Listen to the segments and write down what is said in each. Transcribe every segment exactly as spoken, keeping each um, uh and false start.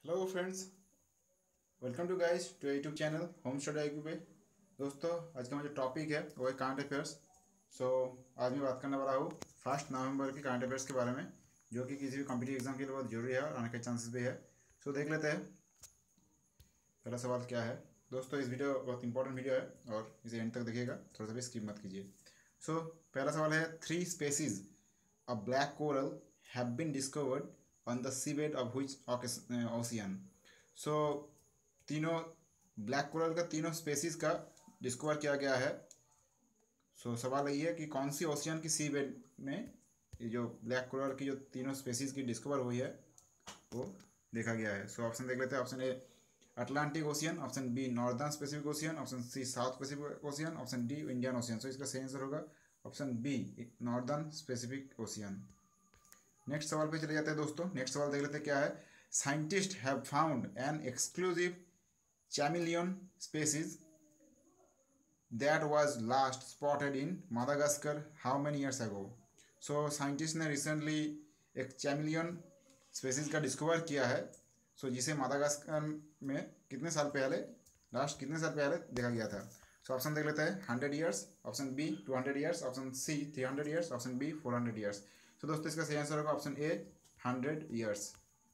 Hello friends, welcome to guys to YouTube channel home study I Q पे। दोस्तों, आज का जो टॉपिक है वो है करंट अफेयर्स। सो आज मैं बात करने वाला हूँ फर्स्ट नवंबर की करंट अफेयर्स के बारे में, जो कि किसी भी कॉम्पिटिटिव एग्जाम के लिए बहुत जरूरी है और आने के चांसेस भी है। सो देख लेते हैं पहला सवाल क्या है। दोस्तों, इस वीडियो बहुत इंपॉर्टेंट वीडियो है और इसे एंड तक देखिएगा, थोड़ा सा भी स्किप मत कीजिए। सो पहला सवाल है, three species of black coral have been discovered on the seabed of which ocean. So तीनों ब्लैक कोरल का तीनों स्पेसीज का डिस्कवर किया गया है। सो so, सवाल यही है कि कौन सी ओशियन की सी बेड में ये जो ब्लैक कोरल की जो तीनों स्पेसीज की डिस्कवर हुई है वो देखा गया है। सो so, ऑप्शन देख लेते हैं। Option A Atlantic Ocean, option B northern specific ocean, option C South Pacific Ocean, option D Indian Ocean. So इसका सही आंसर होगा option B northern specific ocean. Next सवाल पे चले जाते हैं दोस्तों। नेक्स्ट सवाल देख लेते हैं क्या है। Scientist have found an exclusive chameleon species that was last spotted in Madagascar how many years ago? So scientist ने रिसेंटली एक चैमिलियन स्पेसीज का डिस्कवर किया है। सो so, जिसे मादागास्कर में कितने साल पहले लास्ट कितने साल पहले देखा गया था। सो so, ऑप्शन देख लेते हैं। Hundred years, option B two hundred years, option C three hundred years, option B four hundred years. So दोस्तों, इसका सही आंसर होगा option A hundred years.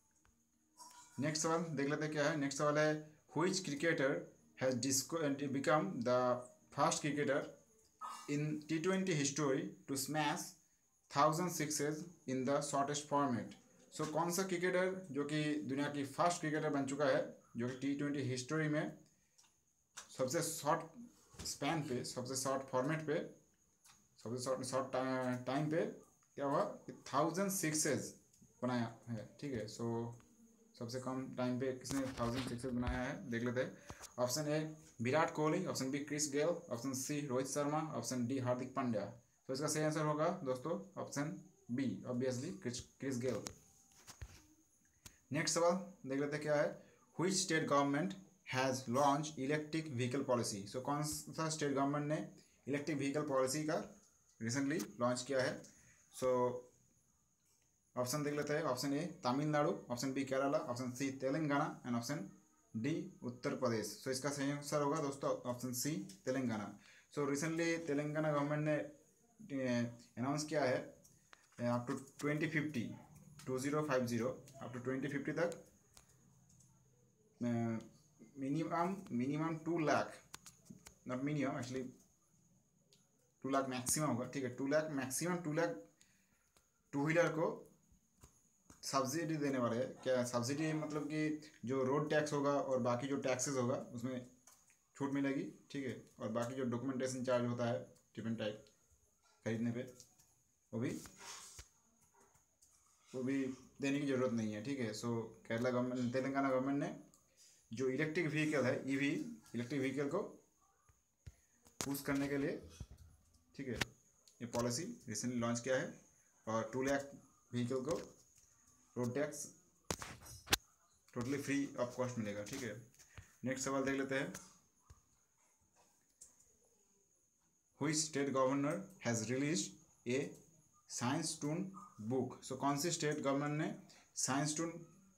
Next सवाल देख लेते हैं क्या है। नेक्स्ट सवाल है, which cricketer has disco- become the first cricketer in T twenty history to smash thousand sixes in the shortest format? So so, कौन सा क्रिकेटर जो कि दुनिया की फर्स्ट क्रिकेटर बन चुका है, जो कि टी ट्वेंटी हिस्टोरी में सबसे शॉर्ट स्पैन पे, सबसे शॉर्ट फॉर्मेट पे, सबसे शॉर्ट शॉर्ट टाइम पे क्या हुआ कि थाउजेंड सिक्सेज बनाया है। ठीक है, सो so, सबसे कम टाइम पे किसने थाउजेंड सिक्सेस बनाया है देख लेते हैं। Option A Virat Kohli, option B Chris Gayle, option C Rohit Sharma, option D Hardik Pandya. तो इसका सही आंसर होगा दोस्तों option B obviously Chris Gayle. Next सवाल देख लेते हैं क्या है। Which state government has launch electric vehicle policy. So कौन सा स्टेट गवर्नमेंट ने इलेक्ट्रिक व्हीकल पॉलिसी का रिसेंटली लॉन्च किया है। सो so, ऑप्शन देख लेते हैं। Option A Tamil Nadu, option B Kerala, option C Telangana and option D Uttar Pradesh. So so, इसका सही आंसर होगा दोस्तों option C Telangana. So recently Telangana government ने अनाउंस किया है up to twenty fifty two zero five zero up to twenty fifty तक minimum minimum two lakh not minimum actually two lakh maximum होगा। ठीक है, two lakh maximum two lakh two wheeler को subsidy देने वाले हैं। क्या सब्सिडी मतलब कि जो रोड टैक्स होगा और बाकी जो टैक्सेस होगा उसमें छूट मिलेगी। ठीक है, और बाकी जो डॉक्यूमेंटेशन चार्ज होता है डिफरेंट टाइप खरीदने पे वो भी वो भी देने की ज़रूरत नहीं है। ठीक है, so Kerala government Telangana government ने जो इलेक्ट्रिक व्हीकल है ईवी इलेक्ट्रिक व्हीकल को पुश करने के लिए, ठीक है, ये पॉलिसी रिसेंटली लॉन्च किया है और टू लाख व्हीकल को road tax totally free of cost मिलेगा। ठीक है, नेक्स्ट सवाल देख लेते हैं। Which state governor has released a science toon book. So कौन सी स्टेट गवर्नमेंट ने साइंस टून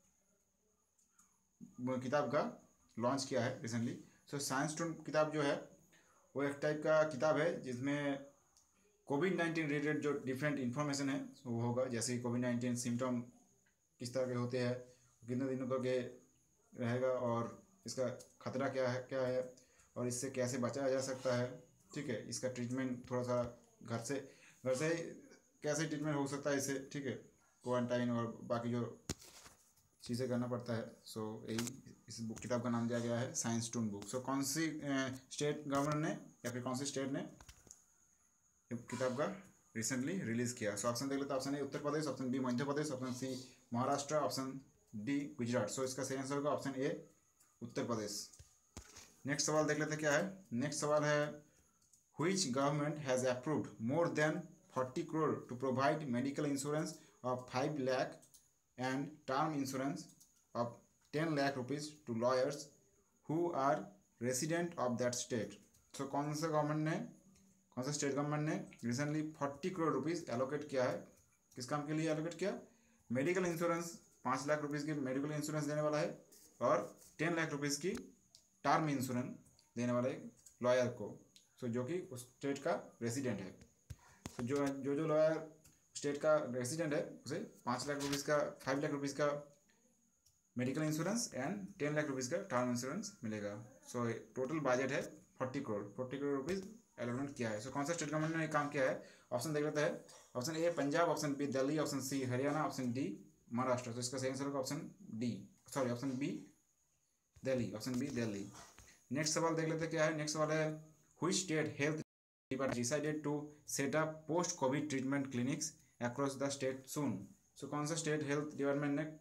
किताब का लॉन्च किया है रिसेंटली। सो साइंस टून किताब जो है वो एक टाइप का किताब है जिसमें कोविड नाइन्टीन रिलेटेड जो डिफरेंट इन्फॉर्मेशन है वो होगा, जैसे कोविड नाइन्टीन सिम्टम किस तरह के होते हैं, कितने दिनों तक ये रहेगा और इसका खतरा क्या है क्या है और इससे कैसे बचाया जा सकता है। ठीक है, इसका ट्रीटमेंट थोड़ा सा घर से घर से कैसे ट्रीटमेंट हो सकता है इससे। ठीक है, क्वारंटाइन और बाकी जो चीज़ें करना पड़ता है। सो यही इस बुक किताब का नाम दिया गया है साइंस टून बुक। सो कौन सी स्टेट गवर्नमेंट ने या फिर कौन सी स्टेट ने किताब का रिसेंटली रिलीज़ किया। सो ऑप्शन देख लेते हैं। Option A Uttar Pradesh, option B Madhya Pradesh, option C Maharashtra, option D Gujarat. So इसका सही आंसर होगा option A Uttar Pradesh. Next सवाल देख लेते हैं क्या है। नेक्स्ट सवाल है, which government has approved more than forty crore to provide medical insurance of five lakh and term insurance of ten lakh rupees to lawyers who are resident of that state. So कौन सा गवर्नमेंट ने कौन सा स्टेट गवर्नमेंट ने recently forty crore rupees allocate किया है, किस काम के लिए एलोकेट किया, मेडिकल इंश्योरेंस पाँच लाख रुपीज़ की मेडिकल इंश्योरेंस देने वाला है और टेन लाख रुपीज़ की टर्म इंश्योरेंस देने वाला है लॉयर को, सो जो कि उस स्टेट का रेसिडेंट है। तो जो जो जो लॉयर स्टेट का रेसिडेंट है उसे पाँच लाख रुपीज़ का फाइव लाख रुपीज़ का medical insurance and ten lakh rupees का टर्म इंश्योरेंस मिलेगा। सो टोटल बजट है forty crore forty crore rupees allotment किया है। सो कौन सा स्टेट गवर्नमेंट ने काम किया है? ऑप्शन देख लेते हैं। Option A Punjab, option B Delhi, option C Haryana, option D Maharashtra. तो इसका सही आंसर होगा option D, sorry option B Delhi, option B Delhi. Next सवाल देख लेते हैं क्या है। नेक्स्ट सवाल है which state health department decided to set up post covid treatment clinics across the state soon. So कौन सा स्टेट हेल्थ डिपार्टमेंट ने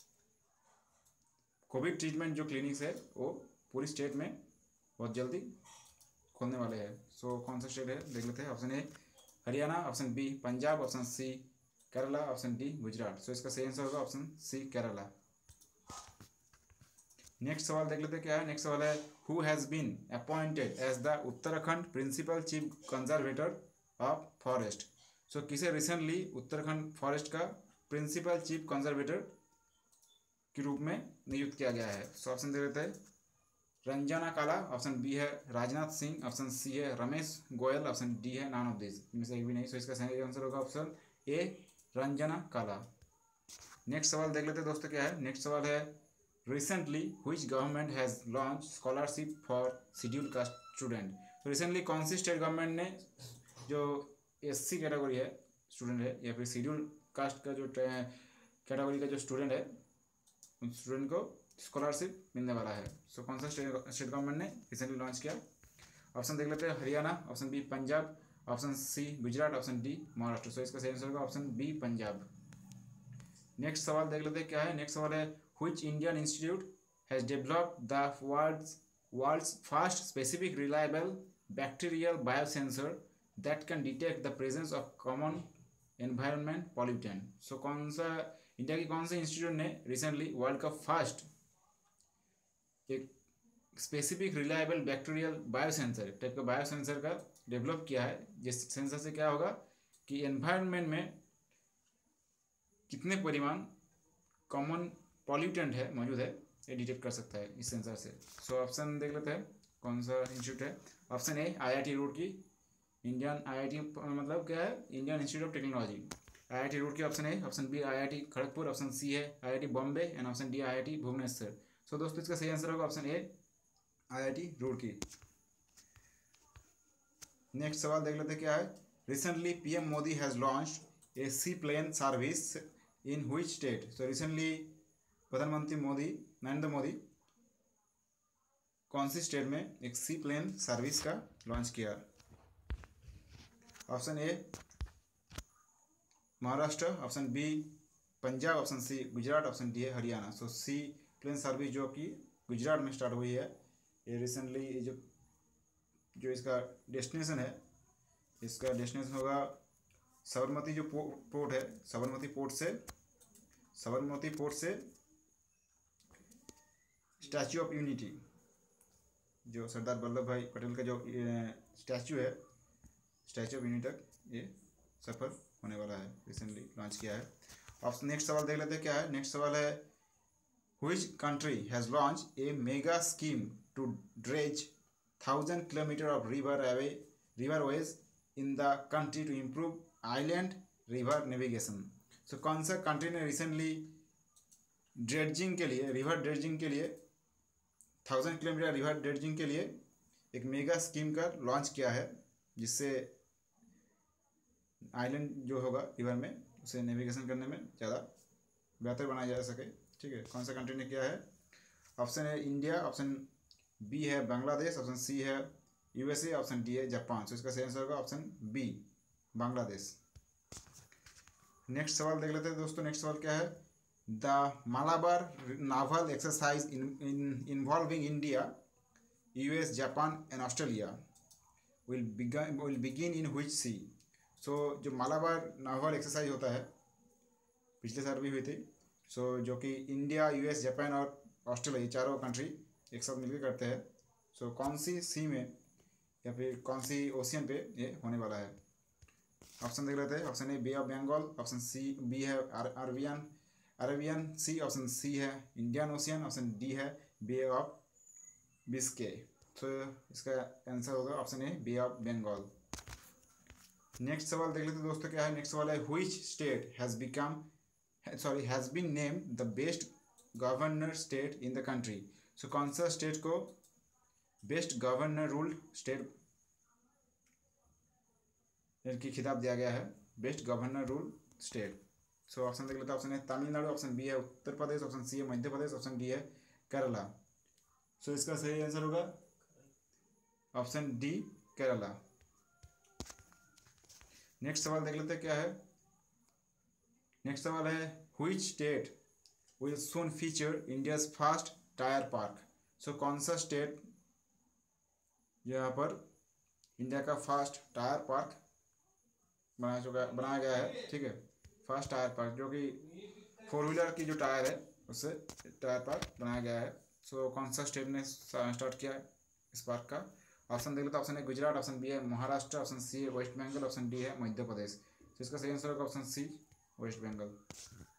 कोविड ट्रीटमेंट जो क्लिनिक्स है वो पूरी स्टेट में बहुत जल्दी खोलने वाले हैं। सो कौन सा स्टेट है देख लेते हैं। Option A Haryana, option B Punjab, option C Kerala, option D Gujarat. So इसका सही आंसर होगा ऑप्शन सी केरला। नेक्स्ट सवाल देख लेते हैं क्या है। नेक्स्ट सवाल है who has been appointed as the Uttarakhand principal chief conservator of forest. So किसे रिसेंटली उत्तराखंड फॉरेस्ट का प्रिंसिपल चीफ कंजर्वेटर के रूप में नियुक्त किया गया है। सो ऑप्शन दे देते हैं रंजना काला, ऑप्शन बी है राजनाथ सिंह, ऑप्शन सी है रमेश गोयल, ऑप्शन डी है नॉन ऑफ दिस, इनमें से एक भी नहीं। सो इसका सही आंसर होगा ऑप्शन ए रंजना काला। नेक्स्ट सवाल देख लेते हैं दोस्तों क्या है। नेक्स्ट सवाल है recently which government has launch scholarship for scheduled caste student. तो रिसेंटली कौन सी स्टेट गवर्नमेंट ने जो एस सी कैटेगरी है स्टूडेंट है या फिर शेड्यूल्ड कास्ट का जो कैटेगरी का जो स्टूडेंट है उन स्टूडेंट को स्कॉलरशिप मिलने वाला है। सो so, कौन सा स्टेट स्टेट गवर्नमेंट ने रिसेंटली लॉन्च किया? ऑप्शन देख लेते हैं Haryana, option B Punjab, option C Gujarat, option D Maharashtra. So so, इसका सही आंसर होगा ऑप्शन बी पंजाब। नेक्स्ट सवाल देख लेते हैं क्या है। नेक्स्ट सवाल है which Indian institute has developed the world's world's first specific reliable bacterial biosensor that can detect the presence of common environment pollutant. So कौन सा इंडिया की कौन से इंस्टीट्यूट ने रिसेंटली वर्ल्ड का फर्स्ट एक specific reliable bacterial biosensor type का biosensor का डेवलप किया है, जिस सेंसर से क्या होगा कि एनवायरनमेंट में कितने परिमाण कॉमन पॉल्यूटेंट है मौजूद है ये डिटेक्ट कर सकता है इस सेंसर से। सो ऑप्शन देख लेते हैं कौन सा इंस्टीट्यूट है। Option A I I T Roorkee, Indian I I T मतलब क्या है Indian institute of technology I I T Roorkee, option A. Option B I I T Kharagpur, option C है I I T Bombay and option D I I T Bhubaneswar. So दोस्तों इसका सही answer होगा option A I I T Roorkee. Next सवाल देख लेते क्या है। Recently PM Modi has launched A sea plane service in which state. So recently प्रधानमंत्री मोदी नरेंद्र मोदी कौन सी स्टेट में एक सी प्लेन सर्विस का लॉन्च किया? Option A Maharashtra, option B Punjab, option C Gujarat, option D है Haryana. So sea plane service जो कि गुजरात में स्टार्ट हुई है ये रिसेंटली जो जो इसका डेस्टिनेशन है इसका डेस्टिनेशन होगा साबरमती जो पो, पोर्ट है साबरमती पोर्ट से साबरमती पोर्ट से स्टैचू ऑफ यूनिटी जो सरदार वल्लभ भाई पटेल का जो स्टैचू है स्टैचू ऑफ यूनिटी तक ये सफ़र होने वाला है, रिसेंटली लॉन्च किया है। अब नेक्स्ट सवाल देख लेते हैं क्या है। नेक्स्ट सवाल है which country has launch a mega scheme to dredge thousand kilometer of river away river ways in the country to improve island river navigation. So कौन सा कंट्री ने रिसेंटली ड्रेजिंग के लिए रिवर ड्रेजिंग के लिए thousand kilometre river dredging के लिए एक मेगा स्कीम का लॉन्च किया है जिससे आइलैंड जो होगा रिवर में उसे नेविगेशन करने में ज़्यादा बेहतर बनाया जा सके। ठीक है, कौन सा कंट्री ने किया है? ऑप्शन है इंडिया, ऑप्शन बी है बांग्लादेश, ऑप्शन सी है यूएसए, ऑप्शन डी है जापान। सो इसका सही आंसर होगा ऑप्शन बी बांग्लादेश। नेक्स्ट सवाल देख लेते हैं दोस्तों। नेक्स्ट सवाल क्या है। The Malabar naval exercise in involving India US Japan and Australia will begin will begin in which sea. So जो मालाबार नावल एक्सरसाइज होता है पिछले साल भी हुई थी। सो so, जो कि इंडिया यूएस जापान और ऑस्ट्रेलिया ये चारों कंट्री एक साथ मिलकर करते हैं। सो so, कौन सी सी में या फिर कौन सी ओशियन पे ये होने वाला है? ऑप्शन देख लेते हैं। Option A bay of Bengal, option C B है Arabian Arabian sea option C है, इंडियन ओशियन ऑप्शन डी है, बे ऑफ बिस्के। तो इसका आंसर होगा option A bay of Bengal. Next सवाल देख लेते हैं दोस्तों, क्या है नेक्स्ट सवाल है, which state has become sorry has been named the best governor state in the country. So कौन सा स्टेट को बेस्ट गवर्नर रूल्ड स्टेट की खिताब दिया गया है, best governor rule state. So option देख लेते हैं, ऑप्शन है तमिलनाडु, ऑप्शन बी है उत्तर प्रदेश, ऑप्शन सी है मध्य प्रदेश, ऑप्शन डी है केरला। सो so, इसका सही आंसर होगा ऑप्शन डी केरला। नेक्स्ट सवाल देख लेते हैं, क्या है नेक्स्ट सवाल है, which state will soon feature India's first tyre park. So कौन सा स्टेट यहाँ पर इंडिया का फर्स्ट टायर पार्क बनाया चुका बनाया गया है, ठीक है, फर्स्ट टायर पार्क जो कि फोर व्हीलर की जो टायर है उससे टायर पार्क बनाया गया है। सो so, कौन सा स्टेट ने स्टार्ट किया है इस पार्क का। ऑप्शन देख लेते हैं, ऑप्शन है गुजरात, ऑप्शन बी है महाराष्ट्र, ऑप्शन सी है वेस्ट बंगाल, ऑप्शन डी है मध्य प्रदेश। तो इसका सही आंसर होगा ऑप्शन सी वेस्ट बंगाल।